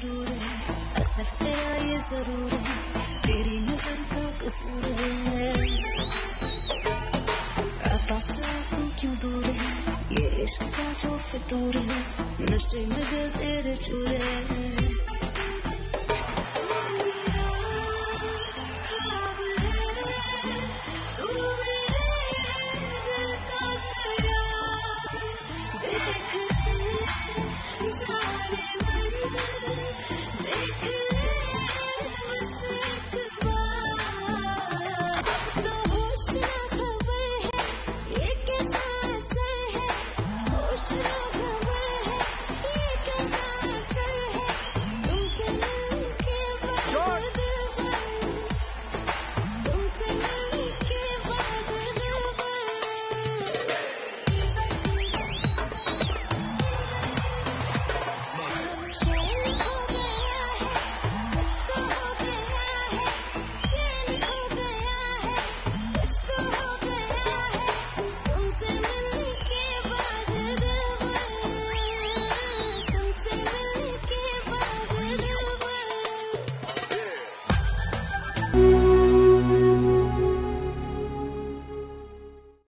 गुरूर है, असर तेरा ये जरूर है, तेरी नजर का कसूर है। पास तू क्यों दूर है, ये इश्क का जो फितूर है, नशे में दिल तेरे चूर है।